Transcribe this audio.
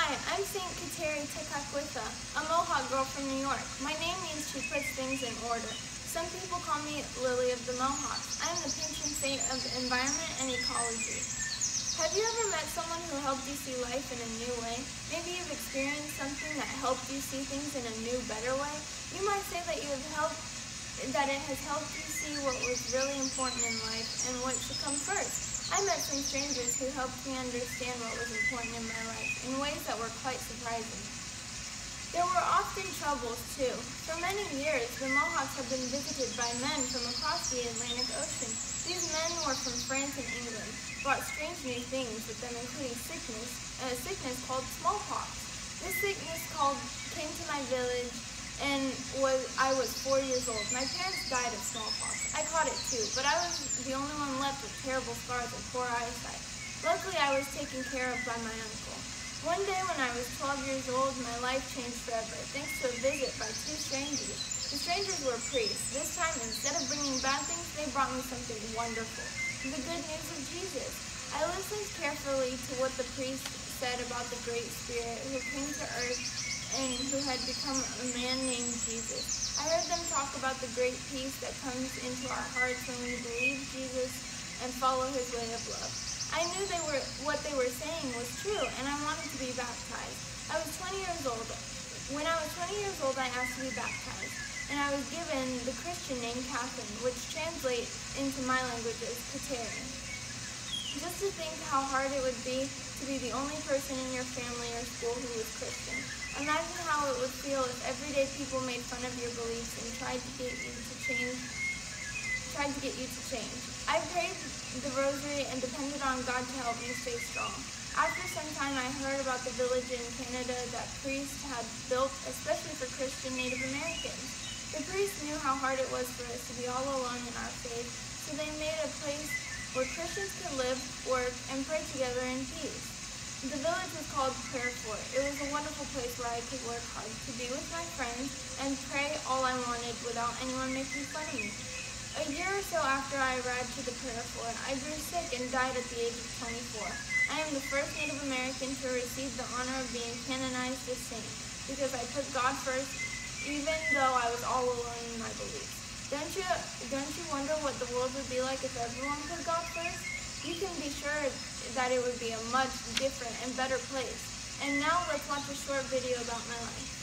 Hi, I'm St. Kateri Tekakwitha, a Mohawk girl from New York. My name means she puts things in order. Some people call me Lily of the Mohawks. I'm the patron saint of environment and ecology. Have you ever met someone who helped you see life in a new way? Maybe you've experienced something that helped you see things in a new, better way. You might say that it has helped you see what was really important in life and what should come first. I met some strangers who helped me understand what was important in my life in ways that were quite surprising. There were often troubles, too. For many years, the Mohawks have been visited by men from across the Atlantic Ocean. These men were from France and England, brought strange new things with them, including a sickness called smallpox. This sickness came to my village and I was 4 years old. My parents died of smallpox. I caught it too, but I was the only one left with terrible scars and poor eyesight. Luckily, I was taken care of by my uncle. One day when I was 12 years old, my life changed forever, thanks to a visit by two strangers. The strangers were priests. This time, instead of bringing bad things, they brought me something wonderful, the good news of Jesus. I listened carefully to what the priest said about the Great Spirit who came to earth and who had become a man named Jesus. I heard them talk about the great peace that comes into our hearts when we believe Jesus and follow his way of love. I knew what they were saying was true, and I wanted to be baptized. I was 20 years old. When I was 20 years old, I asked to be baptized, and I was given the Christian name Catherine, which translates into my language as Kateri. Just to think how hard it would be to be the only person in your family or school who was Christian. Imagine how it would feel if everyday people made fun of your beliefs and tried to get you to change. I prayed the rosary and depended on God to help me stay strong. After some time, I heard about the village in Canada that priests had built, especially for Christian Native Americans. The priests knew how hard it was for us to be all alone in our faith, so they made a place where Christians could live, work, and pray together in peace. The village was called Prayer Fort. It was a wonderful place where I could work hard, to be with my friends, and pray all I wanted without anyone making fun of me. A year or so after I arrived to the Prayer Fort, I grew sick and died at the age of 24. I am the first Native American to receive the honor of being canonized as saint, because I put God first, even though I was all alone in my beliefs. Don't you wonder what the world would be like if everyone put God first? You can be sure that it would be a much different and better place. And now let's watch a short video about my life.